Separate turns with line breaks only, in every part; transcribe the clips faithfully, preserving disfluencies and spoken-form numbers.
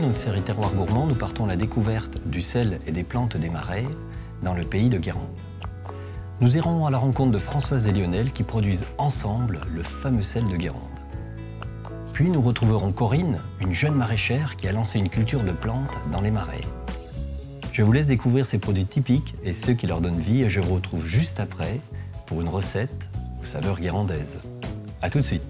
notre série Terroir Gourmand, nous partons à la découverte du sel et des plantes des marais dans le pays de Guérande. Nous irons à la rencontre de Françoise et Lionel qui produisent ensemble le fameux sel de Guérande. Puis nous retrouverons Corinne, une jeune maraîchère qui a lancé une culture de plantes dans les marais. Je vous laisse découvrir ces produits typiques et ceux qui leur donnent vie et je vous retrouve juste après pour une recette aux saveurs guérandaises. A tout de suite.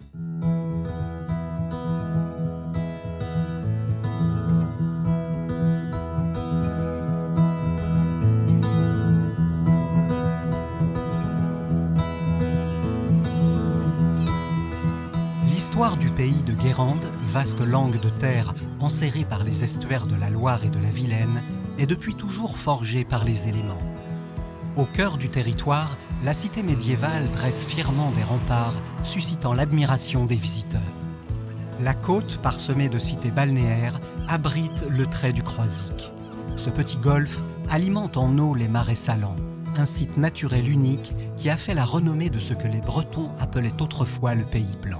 L'histoire du pays de Guérande, vaste langue de terre enserrée par les estuaires de la Loire et de la Vilaine, est depuis toujours forgée par les éléments. Au cœur du territoire, la cité médiévale dresse fièrement des remparts, suscitant l'admiration des visiteurs. La côte, parsemée de cités balnéaires, abrite le trait du Croisic. Ce petit golfe alimente en eau les marais salants, un site naturel unique qui a fait la renommée de ce que les Bretons appelaient autrefois le Pays Blanc.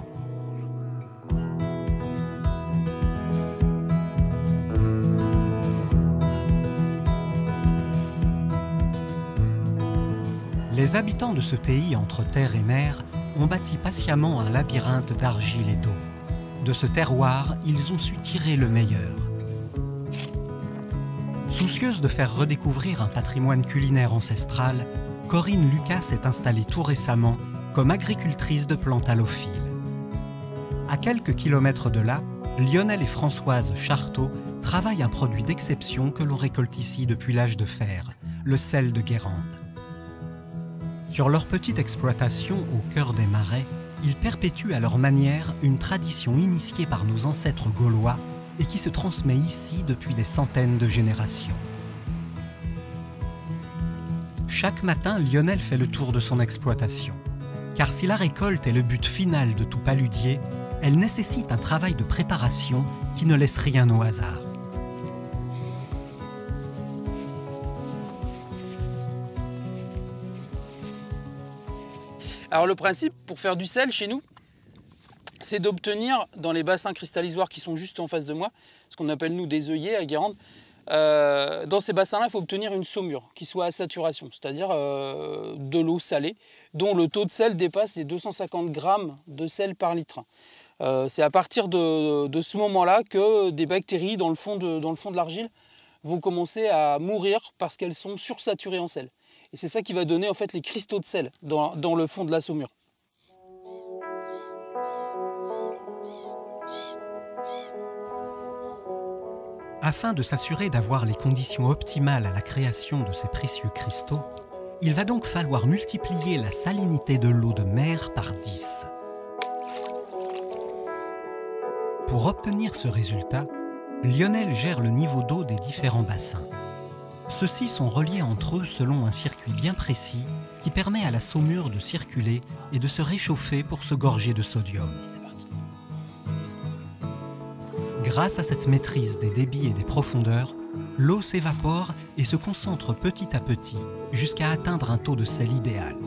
Les habitants de ce pays entre terre et mer ont bâti patiemment un labyrinthe d'argile et d'eau. De ce terroir, ils ont su tirer le meilleur. Soucieuse de faire redécouvrir un patrimoine culinaire ancestral, Corinne Lucas s'est installée tout récemment comme agricultrice de plantes halophiles. À quelques kilomètres de là, Lionel et Françoise Charteau travaillent un produit d'exception que l'on récolte ici depuis l'âge de fer, le sel de Guérande. Sur leur petite exploitation au cœur des marais, ils perpétuent à leur manière une tradition initiée par nos ancêtres gaulois et qui se transmet ici depuis des centaines de générations. Chaque matin, Lionel fait le tour de son exploitation. Car si la récolte est le but final de tout paludier, elle nécessite un travail de préparation qui ne laisse rien au hasard.
Alors le principe pour faire du sel chez nous, c'est d'obtenir dans les bassins cristallisoires qui sont juste en face de moi, ce qu'on appelle nous des œillets à Guérande, euh, dans ces bassins-là, il faut obtenir une saumure qui soit à saturation, c'est-à-dire euh, de l'eau salée, dont le taux de sel dépasse les deux cent cinquante grammes de sel par litre. Euh, c'est à partir de, de ce moment-là que des bactéries dans le fond de, dans le fond de l'argile vont commencer à mourir parce qu'elles sont sursaturées en sel. Et c'est ça qui va donner en fait les cristaux de sel dans, dans le fond de la saumure.
Afin de s'assurer d'avoir les conditions optimales à la création de ces précieux cristaux, il va donc falloir multiplier la salinité de l'eau de mer par dix. Pour obtenir ce résultat, Lionel gère le niveau d'eau des différents bassins. Ceux-ci sont reliés entre eux selon un circuit bien précis qui permet à la saumure de circuler et de se réchauffer pour se gorger de sodium. Grâce à cette maîtrise des débits et des profondeurs, l'eau s'évapore et se concentre petit à petit jusqu'à atteindre un taux de sel idéal.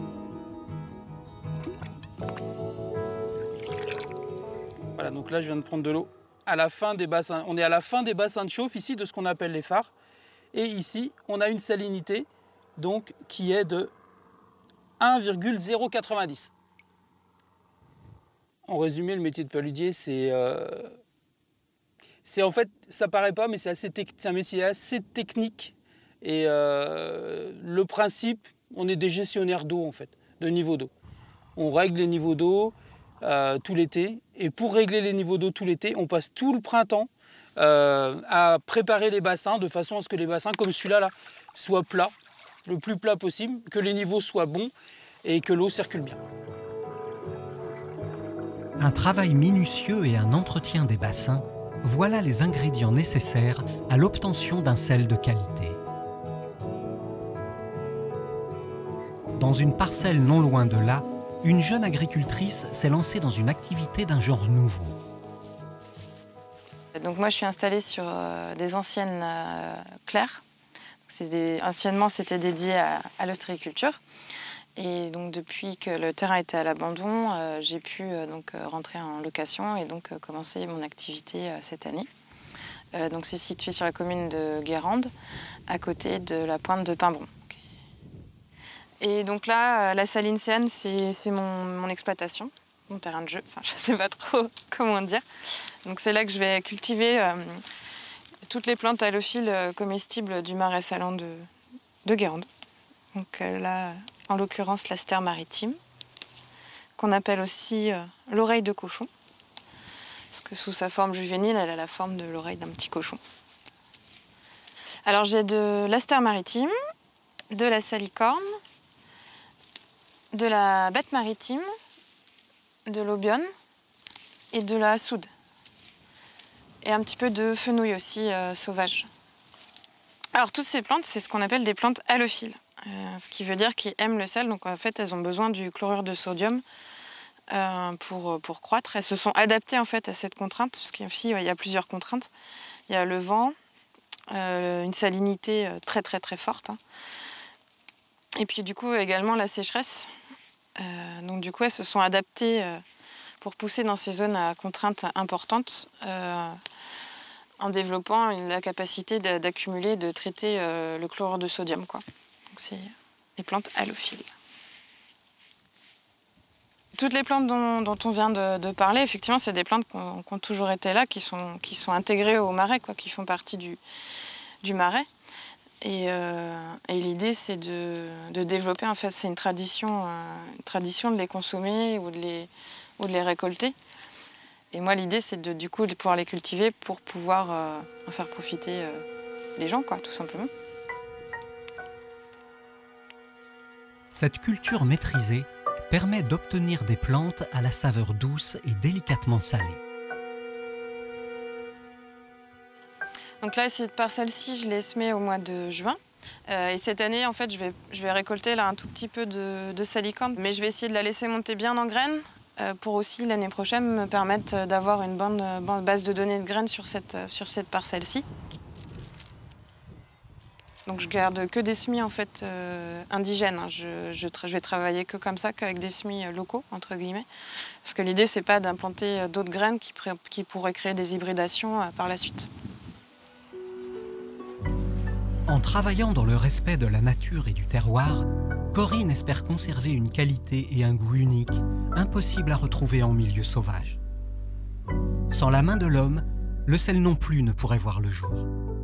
Voilà, donc là je viens de prendre de l'eau à la fin des bassins. On est à la fin des bassins de chauffe ici de ce qu'on appelle les phares. Et ici, on a une salinité donc, qui est de un virgule zéro quatre-vingt-dix. En résumé, le métier de paludier, c'est... Euh, c'est en fait, ça paraît pas, mais c'est assez, un métier assez technique. Et euh, le principe, on est des gestionnaires d'eau, en fait, de niveau d'eau. On règle les niveaux d'eau euh, tout l'été. Et pour régler les niveaux d'eau tout l'été, on passe tout le printemps Euh, à préparer les bassins de façon à ce que les bassins comme celui-là là, soient plats, le plus plat possible, que les niveaux soient bons et que l'eau circule bien.
Un travail minutieux et un entretien des bassins, voilà les ingrédients nécessaires à l'obtention d'un sel de qualité. Dans une parcelle non loin de là, une jeune agricultrice s'est lancée dans une activité d'un genre nouveau.
Donc moi, je suis installée sur euh, des anciennes euh, claires. Des, anciennement, c'était dédié à, à l'ostréiculture. Et donc, depuis que le terrain était à l'abandon, euh, j'ai pu euh, donc, rentrer en location et donc euh, commencer mon activité euh, cette année. Euh, donc c'est situé sur la commune de Guérande, à côté de la pointe de Pimbron. Et donc là, la saline Céane, c'est mon, mon exploitation, mon terrain de jeu. Enfin, je ne sais pas trop comment dire. Donc c'est là que je vais cultiver euh, toutes les plantes halophiles comestibles du marais salant de, de Guérande. Donc euh, là, en l'occurrence, l'astère maritime, qu'on appelle aussi euh, l'oreille de cochon. Parce que sous sa forme juvénile, elle a la forme de l'oreille d'un petit cochon. Alors j'ai de l'astère maritime, de la salicorne, de la bête maritime, de l'aubione et de la soude. Et un petit peu de fenouil aussi euh, sauvage. Alors toutes ces plantes, c'est ce qu'on appelle des plantes halophiles. Euh, ce qui veut dire qu'elles aiment le sel, donc en fait elles ont besoin du chlorure de sodium euh, pour, pour croître. Elles se sont adaptées en fait à cette contrainte, parce qu'il ouais, y a plusieurs contraintes. Il y a le vent, euh, une salinité très très très forte, hein. Et puis du coup également la sécheresse. Euh, donc du coup elles se sont adaptées euh, pour pousser dans ces zones à contraintes importantes, euh, en développant une, la capacité d'accumuler, de traiter euh, le chlorure de sodium, quoi. Donc c'est les plantes halophiles. Toutes les plantes dont, dont on vient de, de parler, effectivement, c'est des plantes qui ont, qui ont toujours été là, qui sont, qui sont intégrées au marais, quoi, qui font partie du, du marais. Et, euh, et l'idée, c'est de, de développer, en fait, c'est une tradition, euh, une tradition de les consommer ou de les, ou de les récolter. Et moi, l'idée, c'est de, du coup, de pouvoir les cultiver pour pouvoir euh, en faire profiter euh, les gens, quoi, tout simplement.
Cette culture maîtrisée permet d'obtenir des plantes à la saveur douce et délicatement salée.
Donc là, cette parcelle-ci, je l'ai semée au mois de juin. Euh, et cette année, en fait, je vais, je vais récolter là un tout petit peu de, de salicorne. Mais je vais essayer de la laisser monter bien en graines euh, pour aussi, l'année prochaine, me permettre d'avoir une bonne, bonne base de données de graines sur cette, sur cette parcelle-ci. Donc je garde que des semis en fait euh, indigènes. Je, je, je vais travailler que comme ça, qu'avec des semis locaux entre guillemets, parce que l'idée c'est pas d'implanter d'autres graines qui, qui pourraient créer des hybridations euh, par la suite.
En travaillant dans le respect de la nature et du terroir, Corinne espère conserver une qualité et un goût unique, impossible à retrouver en milieu sauvage. Sans la main de l'homme, le sel non plus ne pourrait voir le jour.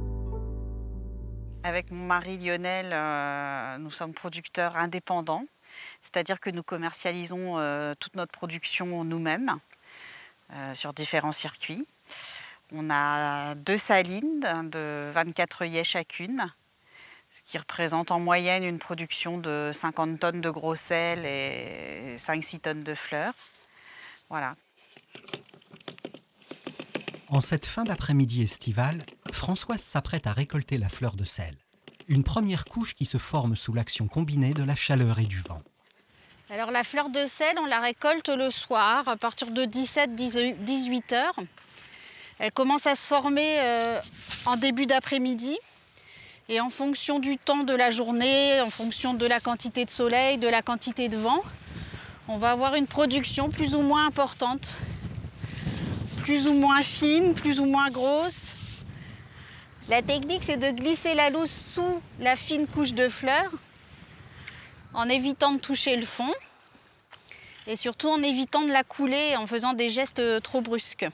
Avec mon mari Lionel, euh, nous sommes producteurs indépendants, c'est-à-dire que nous commercialisons euh, toute notre production nous-mêmes euh, sur différents circuits. On a deux salines de vingt-quatre œillets chacune, ce qui représente en moyenne une production de cinquante tonnes de gros sel et cinq à six tonnes de fleurs. Voilà.
En cette fin d'après-midi estivale, Françoise s'apprête à récolter la fleur de sel. Une première couche qui se forme sous l'action combinée de la chaleur et du vent.
Alors la fleur de sel, on la récolte le soir à partir de dix-sept à dix-huit heures. Elle commence à se former euh, en début d'après-midi. Et en fonction du temps de la journée, en fonction de la quantité de soleil, de la quantité de vent, on va avoir une production plus ou moins importante. Plus ou moins fine, plus ou moins grosse. La technique, c'est de glisser la lousse sous la fine couche de fleurs en évitant de toucher le fond et surtout en évitant de la couler en faisant des gestes trop brusques.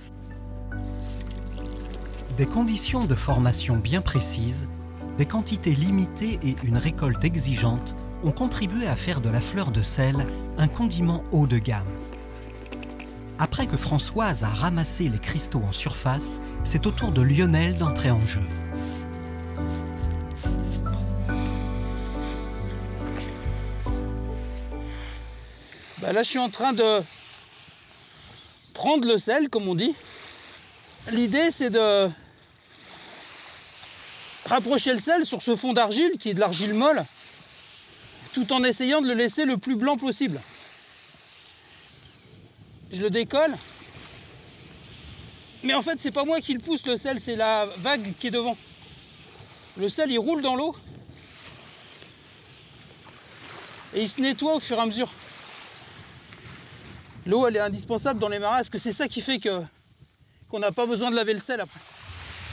Des conditions de formation bien précises, des quantités limitées et une récolte exigeante ont contribué à faire de la fleur de sel un condiment haut de gamme. Après que Françoise a ramassé les cristaux en surface, c'est au tour de Lionel d'entrer en jeu.
Bah là, je suis en train de prendre le sel, comme on dit. L'idée, c'est de rapprocher le sel sur ce fond d'argile, qui est de l'argile molle, tout en essayant de le laisser le plus blanc possible. Je le décolle. Mais en fait, c'est pas moi qui le pousse, le sel, c'est la vague qui est devant. Le sel, il roule dans l'eau. Et il se nettoie au fur et à mesure. L'eau, elle est indispensable dans les marais, parce que c'est ça qui fait que qu'on n'a pas besoin de laver le sel après.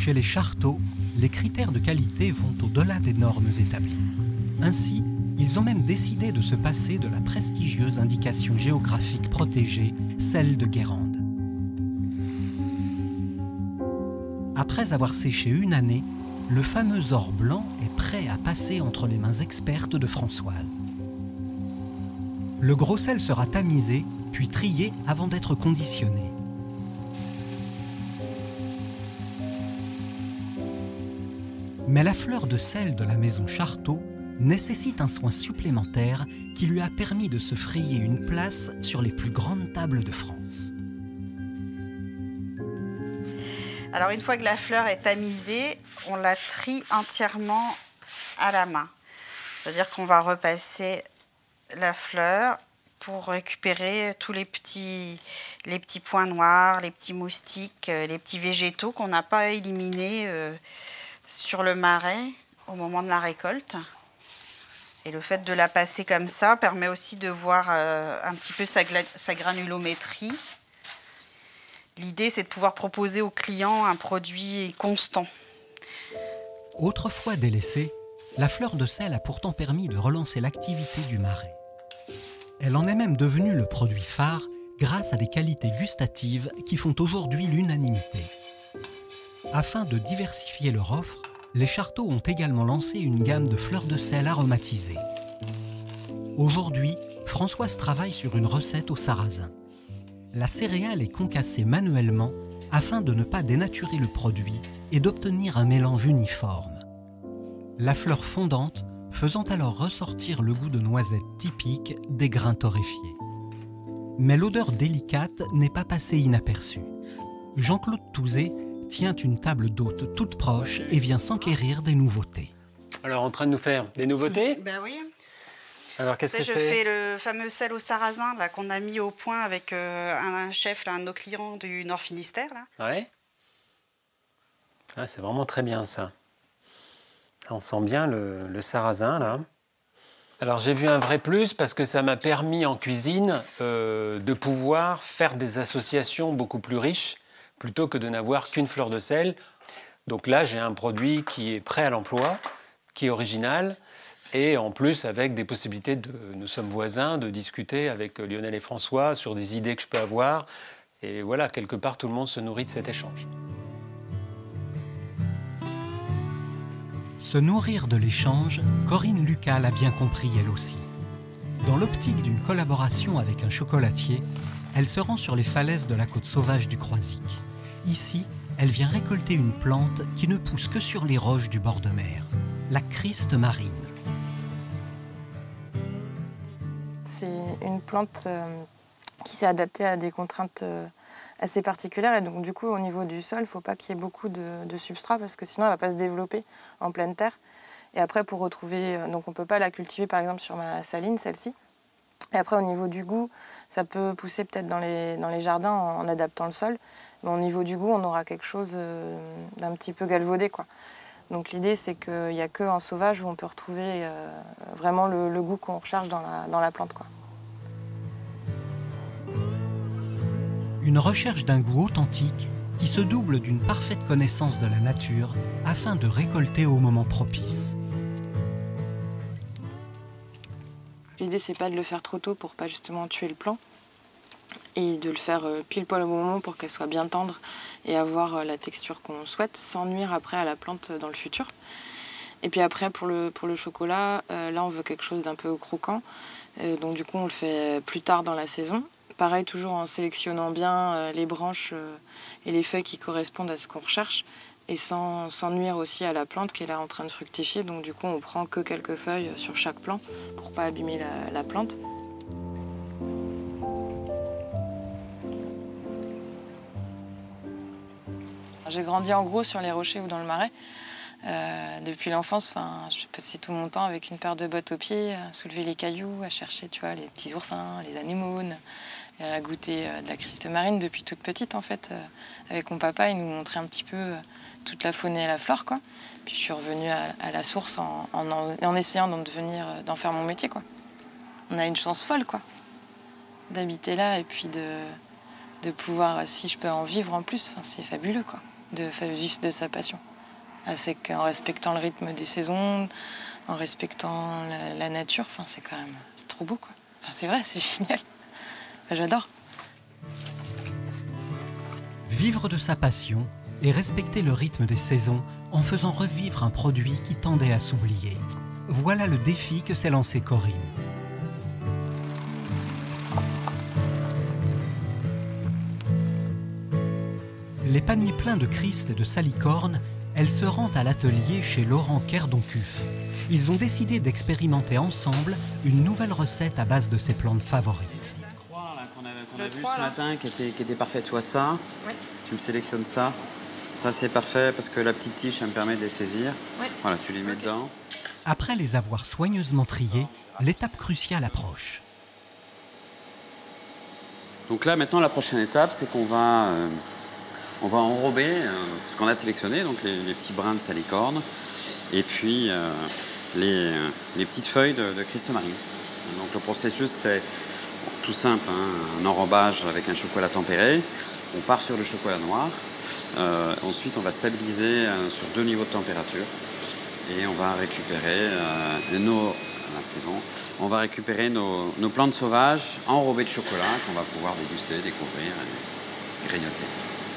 Chez les Charteaux, les critères de qualité vont au-delà des normes établies. Ainsi, ils ont même décidé de se passer de la prestigieuse indication géographique protégée, celle de Guérande. Après avoir séché une année, le fameux or blanc est prêt à passer entre les mains expertes de Françoise. Le gros sel sera tamisé, puis trié avant d'être conditionné. Mais la fleur de sel de la maison Charteaux nécessite un soin supplémentaire qui lui a permis de se frayer une place sur les plus grandes tables de France.
Alors une fois que la fleur est tamisée, on la trie entièrement à la main. C'est-à-dire qu'on va repasser la fleur pour récupérer tous les petits, les petits points noirs, les petits moustiques, les petits végétaux qu'on n'a pas éliminés euh, sur le marais au moment de la récolte. Et le fait de la passer comme ça permet aussi de voir euh, un petit peu sa, sa granulométrie. L'idée, c'est de pouvoir proposer aux clients un produit constant.
Autrefois délaissée, la fleur de sel a pourtant permis de relancer l'activité du marais. Elle en est même devenue le produit phare grâce à des qualités gustatives qui font aujourd'hui l'unanimité. Afin de diversifier leur offre, les Charteaux ont également lancé une gamme de fleurs de sel aromatisées. Aujourd'hui, Françoise travaille sur une recette au sarrasin. La céréale est concassée manuellement afin de ne pas dénaturer le produit et d'obtenir un mélange uniforme. La fleur fondante faisant alors ressortir le goût de noisette typique des grains torréfiés. Mais l'odeur délicate n'est pas passée inaperçue. Jean-Claude Touzé tient une table d'hôte toute proche et vient s'enquérir des nouveautés.
Alors, en train de nous faire des nouveautés?
Ben oui.
Alors, qu'est-ce que
je
c'est?
fais le fameux sel au sarrasin là, qu'on a mis au point avec euh, un chef, là, un de nos clients du Nord Finistère. Là.
Ouais. Ah, c'est vraiment très bien, ça. On sent bien le, le sarrasin, là. Alors, j'ai vu un vrai plus parce que ça m'a permis en cuisine euh, de pouvoir faire des associations beaucoup plus riches plutôt que de n'avoir qu'une fleur de sel. Donc là, j'ai un produit qui est prêt à l'emploi, qui est original, et en plus avec des possibilités de, nous sommes voisins, de discuter avec Lionel et François sur des idées que je peux avoir. Et voilà, quelque part, tout le monde se nourrit de cet échange.
Se nourrir de l'échange, Corinne Lucas l'a bien compris elle aussi. Dans l'optique d'une collaboration avec un chocolatier, elle se rend sur les falaises de la côte sauvage du Croisic. Ici, elle vient récolter une plante qui ne pousse que sur les roches du bord de mer, la criste marine.
C'est une plante euh, qui s'est adaptée à des contraintes euh, assez particulières. Et donc, du coup, au niveau du sol, il ne faut pas qu'il y ait beaucoup de, de substrat parce que sinon, elle ne va pas se développer en pleine terre. Et après, pour retrouver... Donc, on ne peut pas la cultiver, par exemple, sur ma saline, celle-ci. Et après, au niveau du goût, ça peut pousser peut-être dans les, dans les jardins en, en adaptant le sol. Mais au niveau du goût, on aura quelque chose euh, d'un petit peu galvaudé, quoi. Donc l'idée, c'est qu'il n'y a qu'en sauvage où on peut retrouver euh, vraiment le, le goût qu'on recherche dans la, dans la plante, quoi.
Une recherche d'un goût authentique qui se double d'une parfaite connaissance de la nature afin de récolter au moment propice.
L'idée, c'est pas de le faire trop tôt pour pas justement tuer le plant et de le faire pile poil au bon moment pour qu'elle soit bien tendre et avoir la texture qu'on souhaite sans nuire après à la plante dans le futur. Et puis après, pour le, pour le chocolat, euh, là, on veut quelque chose d'un peu croquant. Euh, donc du coup, on le fait plus tard dans la saison. Pareil, toujours en sélectionnant bien euh, les branches euh, et les feuilles qui correspondent à ce qu'on recherche et sans, sans nuire aussi à la plante qui est là en train de fructifier. Donc du coup, on prend que quelques feuilles sur chaque plant pour pas abîmer la, la plante. J'ai grandi en gros sur les rochers ou dans le marais. Euh, depuis l'enfance, je passais tout mon temps avec une paire de bottes aux pieds, à soulever les cailloux, à chercher tu vois, les petits oursins, les anémones, à goûter euh, de la criste marine depuis toute petite en fait. Euh, avec mon papa, il nous montrait un petit peu euh, toute la faune et la flore, quoi. Puis je suis revenue à, à la source en, en, en essayant d'en devenir, d'en faire mon métier, quoi. On a une chance folle, quoi, d'habiter là et puis de, de pouvoir, si je peux en vivre en plus, c'est fabuleux, quoi. de vivre de sa passion. C'est qu'en respectant le rythme des saisons, en respectant la, la nature, enfin, c'est quand même c'est trop beau, quoi. Enfin, c'est vrai, c'est génial. Enfin, j'adore.
Vivre de sa passion et respecter le rythme des saisons en faisant revivre un produit qui tendait à s'oublier. Voilà le défi que s'est lancé Corinne. Les paniers pleins de Christ et de salicorne, elle se rend à l'atelier chez Laurent Kerdoncuf. Ils ont décidé d'expérimenter ensemble une nouvelle recette à base de ses plantes favorites.
La croix là, qu'on a, qu'on
Le
a vu
trois,
ce
là.
matin, qui était, qui était parfaite, soit ça.
Oui.
Tu me sélectionnes ça. Ça c'est parfait parce que la petite tige, ça me permet de les saisir.
Oui.
Voilà, tu les mets
Ok.
dedans.
Après les avoir soigneusement triés, l'étape cruciale approche.
Donc là maintenant la prochaine étape, c'est qu'on va, euh, on va enrober euh, ce qu'on a sélectionné, donc les, les petits brins de salicorne, et puis euh, les, euh, les petites feuilles de, de Christ-Marie. Donc le processus c'est bon, tout simple, hein, un enrobage avec un chocolat tempéré. On part sur le chocolat noir. Euh, ensuite on va stabiliser euh, sur deux niveaux de température et on va récupérer euh, nos Là, c'est bon. On va récupérer nos, nos plantes sauvages enrobées de chocolat qu'on va pouvoir déguster, découvrir et grignoter.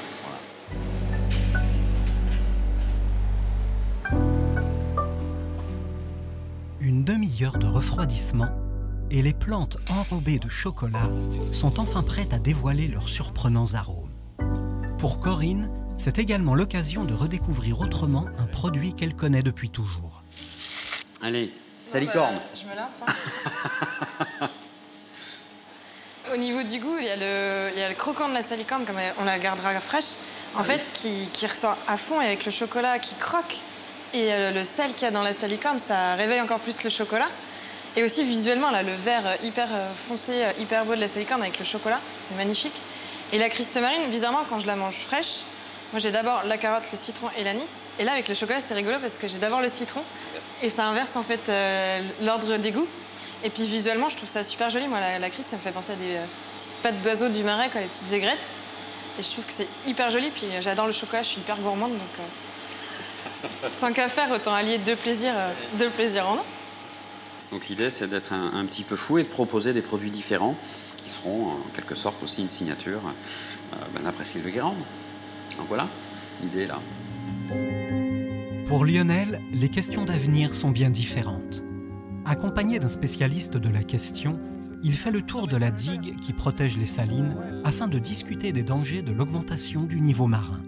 Voilà.
Une demi-heure de refroidissement et les plantes enrobées de chocolat sont enfin prêtes à dévoiler leurs surprenants arômes. Pour Corinne, c'est également l'occasion de redécouvrir autrement un produit qu'elle connaît depuis toujours.
Allez, salicorne.
Bon, bah, je me lance. Hein. Au niveau du goût, il y, a le, il y a le croquant de la salicorne, comme on la gardera fraîche, en fait, qui, qui ressort à fond, et avec le chocolat qui croque. Et euh, le sel qu'il y a dans la salicorne, ça réveille encore plus le chocolat. Et aussi visuellement, là, le vert hyper foncé, hyper beau de la salicorne avec le chocolat, c'est magnifique. Et la Christ-Marine, bizarrement, quand je la mange fraîche, moi j'ai d'abord la carotte, le citron et l'anis. Et là, avec le chocolat, c'est rigolo parce que j'ai d'abord le citron et ça inverse en fait euh, l'ordre des goûts. Et puis visuellement, je trouve ça super joli. Moi, la, la Christ, ça me fait penser à des euh, petites pattes d'oiseaux du marais, quoi, les petites aigrettes. Et je trouve que c'est hyper joli. Puis euh, j'adore le chocolat, je suis hyper gourmande. Donc, euh, tant qu'à faire, autant allier deux plaisirs, euh, deux plaisirs en un.
Donc l'idée, c'est d'être un, un petit peu fou et de proposer des produits différents qui seront en quelque sorte aussi une signature euh, ben, d'après Sylve Guérande. Donc voilà, l'idée est là.
Pour Lionel, les questions d'avenir sont bien différentes. Accompagné d'un spécialiste de la question, il fait le tour de la digue qui protège les salines afin de discuter des dangers de l'augmentation du niveau marin.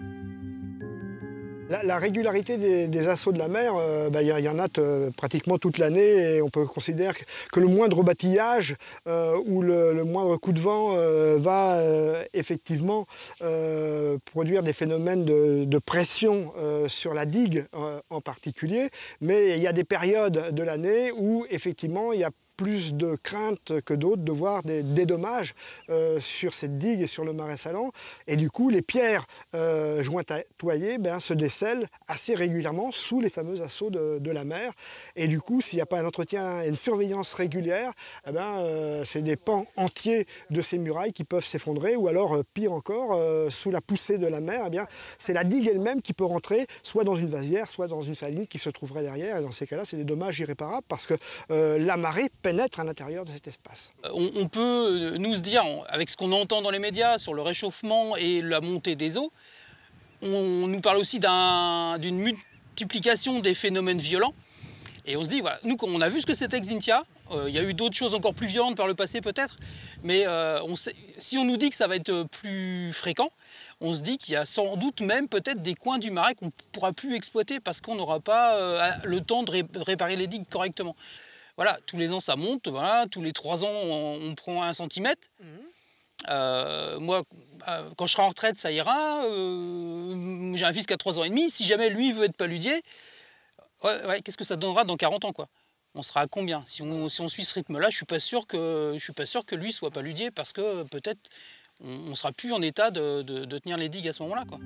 La, la régularité des, des assauts de la mer, il euh, bah, y, y en a euh, pratiquement toute l'année et on peut considérer que le moindre rebâtillage euh, ou le, le moindre coup de vent euh, va euh, effectivement euh, produire des phénomènes de, de pression euh, sur la digue euh, en particulier. Mais il y a des périodes de l'année où effectivement il y a plus de crainte que d'autres de voir des dédommages euh, sur cette digue et sur le marais salant. Et du coup, les pierres euh, jointoyées ben, se décèlent assez régulièrement sous les fameux assauts de, de la mer. Et du coup, s'il n'y a pas un entretien et une surveillance régulière, eh ben, euh, c'est des pans entiers de ces murailles qui peuvent s'effondrer. Ou alors, euh, pire encore, euh, sous la poussée de la mer, eh bien, c'est la digue elle-même qui peut rentrer soit dans une vasière, soit dans une saline qui se trouverait derrière. Et dans ces cas-là, c'est des dommages irréparables parce que euh, la marée pénètre à l'intérieur de cet espace.
On, on peut nous se dire, avec ce qu'on entend dans les médias sur le réchauffement et la montée des eaux, on nous parle aussi d'un, d'une multiplication des phénomènes violents. Et on se dit, voilà, nous, on a vu ce que c'était Xynthia. Euh, il y a eu d'autres choses encore plus violentes par le passé peut-être. Mais euh, on sait, si on nous dit que ça va être plus fréquent, on se dit qu'il y a sans doute même peut-être des coins du marais qu'on ne pourra plus exploiter parce qu'on n'aura pas euh, le temps de, ré de réparer les digues correctement. Voilà, tous les ans ça monte, voilà, tous les trois ans on, on prend un centimètre. Mmh. Euh, moi, euh, quand je serai en retraite, ça ira. Euh, j'ai un fils qui a trois ans et demi. Si jamais lui veut être paludier, ouais, ouais, qu'est-ce que ça donnera dans quarante ans, quoi? On sera à combien? Si on, si on suit ce rythme-là, je suis pas sûr que je suis pas sûr que lui soit paludier parce que peut-être on, ne sera plus en état de, de, de tenir les digues à ce moment-là, quoi.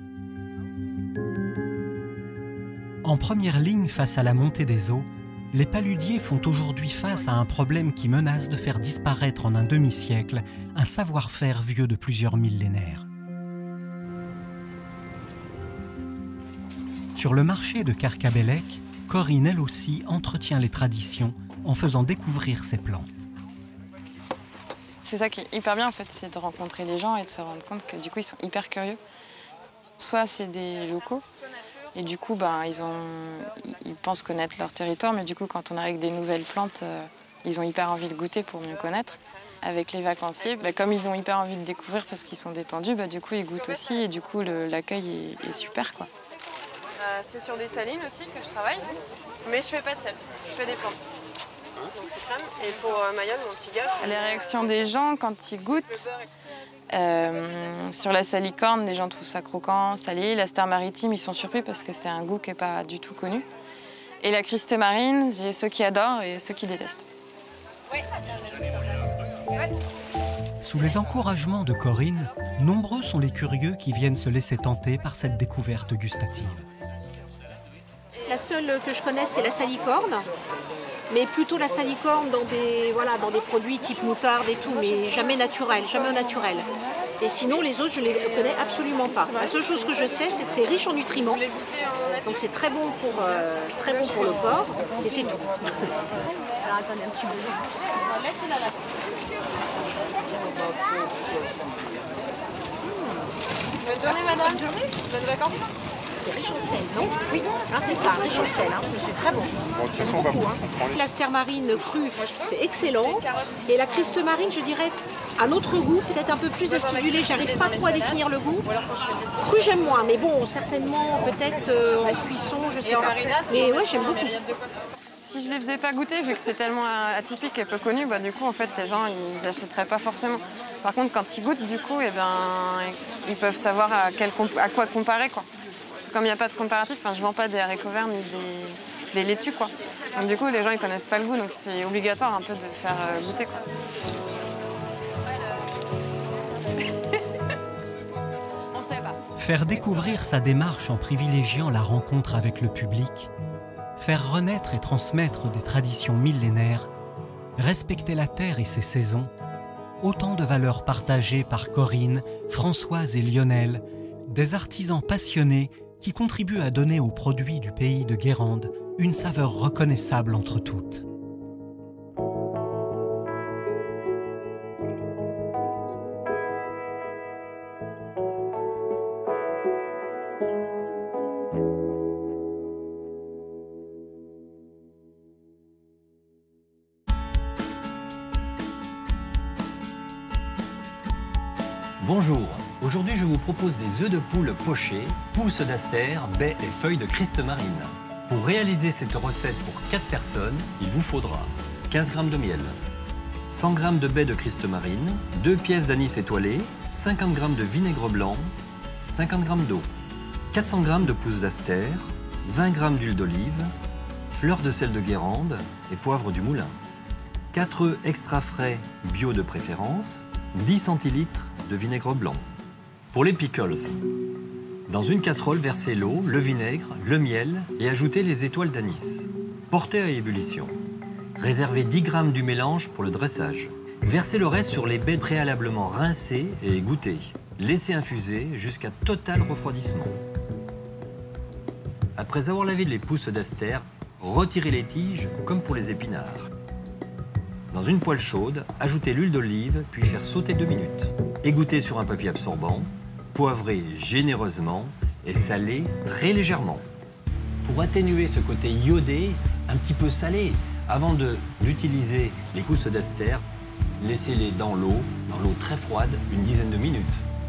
En première ligne face à la montée des eaux, les paludiers font aujourd'hui face à un problème qui menace de faire disparaître en un demi-siècle un savoir-faire vieux de plusieurs millénaires. Sur le marché de Carcabeilec, Corinne, elle aussi, entretient les traditions en faisant découvrir ses plantes.
C'est ça qui est hyper bien en fait, c'est de rencontrer les gens et de se rendre compte que du coup ils sont hyper curieux. Soit c'est des locaux et du coup ben, ils, ont, ils pensent connaître leur territoire, mais du coup quand on arrive avec des nouvelles plantes, euh, ils ont hyper envie de goûter pour mieux connaître. Avec les vacanciers, ben, comme ils ont hyper envie de découvrir parce qu'ils sont détendus, ben, du coup ils goûtent aussi et du coup l'accueil est, est super quoi.
Euh, c'est sur des salines aussi que je travaille, mais je fais pas de sel, je fais des plantes. Donc c'est crème. Et pour euh, Mayol, mon petit gars... Je...
Les réactions des gens quand ils goûtent, euh, sur la salicorne, les gens trouvent ça croquant, salé. La star maritime, ils sont surpris parce que c'est un goût qui n'est pas du tout connu. Et la cristemarine, j'ai ceux qui adorent et ceux qui détestent.
Oui.
Sous les encouragements de Corinne, nombreux sont les curieux qui viennent se laisser tenter par cette découverte gustative.
La seule que je connaisse, c'est la salicorne. Mais plutôt la salicorne dans des, voilà, dans des produits type moutarde et tout, mais jamais naturel, jamais au naturel. Et sinon, les autres, je ne les connais absolument pas. La seule chose que je sais, c'est que c'est riche en nutriments. Donc c'est très bon pour, euh, très bon pour le porc, et c'est tout. Alors attendez un petit peu. Laissez-la là.
Bonne journée, madame. Bonne vacances.
C'est riche en sel, non? Oui, hein, c'est ça, riche en sel. Hein. C'est très bon. J'aime beaucoup. Hein. La stermarine crue, c'est excellent. Et la cristemarine, je dirais, un autre goût, peut-être un peu plus acidulé. J'arrive pas trop à définir le goût. Cru, j'aime moins, mais bon, certainement, peut-être euh, en cuisson, je sais pas. Mais ouais, j'aime beaucoup.
Si je les faisais pas goûter, vu que c'est tellement atypique et peu connu, bah, du coup, en fait, les gens, ils achèteraient pas forcément. Par contre, quand ils goûtent, du coup, eh ben, ils peuvent savoir à, quel, à quoi comparer, quoi. Comme il n'y a pas de comparatif, enfin, je ne vends pas des haricots verts ni des, des laitues, quoi. Donc, du coup, les gens ne connaissent pas le goût, donc c'est obligatoire un peu de faire goûter, quoi.
On sait pas.
Faire découvrir sa démarche en privilégiant la rencontre avec le public, faire renaître et transmettre des traditions millénaires, respecter la terre et ses saisons, autant de valeurs partagées par Corinne, Françoise et Lionel, des artisans passionnés qui contribuent à donner aux produits du pays de Guérande une saveur reconnaissable entre toutes.
Bonjour, aujourd'hui je vous propose des œufs de poule pochés, pousses d'aster, baies et feuilles de cristemarine. Pour réaliser cette recette pour quatre personnes, il vous faudra quinze grammes de miel, cent grammes de baies de cristemarine, deux pièces d'anis étoilé, cinquante grammes de vinaigre blanc, cinquante grammes d'eau, quatre cents grammes de pousses d'aster, vingt grammes d'huile d'olive, fleur de sel de Guérande et poivre du moulin, quatre œufs extra frais bio de préférence, dix centilitres de vinaigre blanc. Pour les pickles, dans une casserole, versez l'eau, le vinaigre, le miel et ajoutez les étoiles d'anis. Portez à ébullition. Réservez dix grammes du mélange pour le dressage. Versez le reste sur les baies préalablement rincées et égouttées. Laissez infuser jusqu'à total refroidissement. Après avoir lavé les pousses d'aster, retirez les tiges comme pour les épinards. Dans une poêle chaude, ajoutez l'huile d'olive, puis faire sauter deux minutes. Égouttez sur un papier absorbant, poivrez généreusement et salez très légèrement. Pour atténuer ce côté iodé, un petit peu salé, avant d'utiliser les pousses d'aster, laissez-les dans l'eau, dans l'eau très froide, une dizaine de minutes.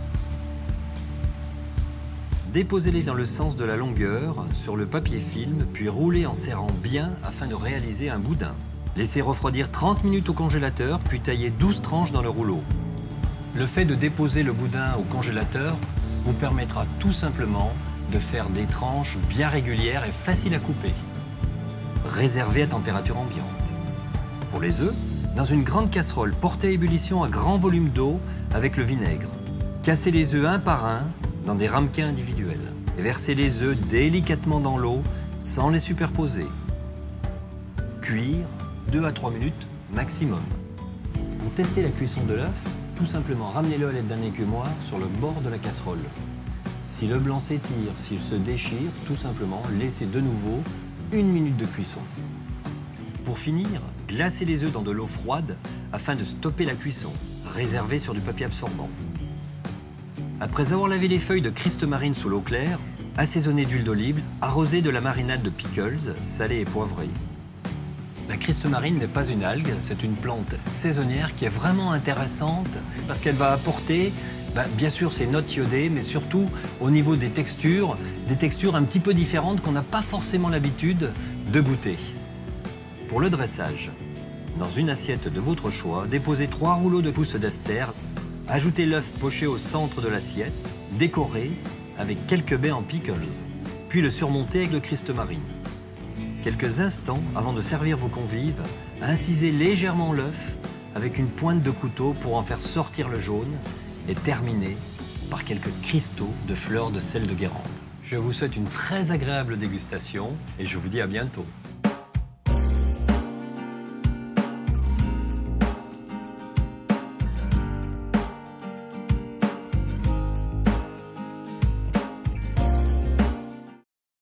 Déposez-les dans le sens de la longueur sur le papier film, puis roulez en serrant bien afin de réaliser un boudin. Laissez refroidir trente minutes au congélateur, puis taillez douze tranches dans le rouleau. Le fait de déposer le boudin au congélateur vous permettra tout simplement de faire des tranches bien régulières et faciles à couper. Réservez à température ambiante. Pour les œufs, dans une grande casserole, portez à ébullition à grand volume d'eau avec le vinaigre. Cassez les œufs un par un dans des ramequins individuels. Et versez les œufs délicatement dans l'eau sans les superposer. Cuire deux à trois minutes maximum. Pour tester la cuisson de l'œuf, tout simplement ramenez-le à l'aide d'un écumoire sur le bord de la casserole. Si le blanc s'étire, s'il se déchire, tout simplement laissez de nouveau une minute de cuisson. Pour finir, glacez les œufs dans de l'eau froide afin de stopper la cuisson, réservée sur du papier absorbant. Après avoir lavé les feuilles de Christ-marine sous l'eau claire, assaisonnez d'huile d'olive, arrosez de la marinade de pickles, salée et poivrée. La Christ-marine n'est pas une algue, c'est une plante saisonnière qui est vraiment intéressante parce qu'elle va apporter, bah, bien sûr, ses notes iodées, mais surtout au niveau des textures, des textures un petit peu différentes qu'on n'a pas forcément l'habitude de goûter. Pour le dressage, dans une assiette de votre choix, déposez trois rouleaux de pousses d'ester, ajoutez l'œuf poché au centre de l'assiette, décoré avec quelques baies en pickles, puis le surmonter avec de Christ-marine. Quelques instants avant de servir vos convives, incisez légèrement l'œuf avec une pointe de couteau pour en faire sortir le jaune et terminer par quelques cristaux de fleurs de sel de Guérande. Je vous souhaite une très agréable dégustation et je vous dis à bientôt.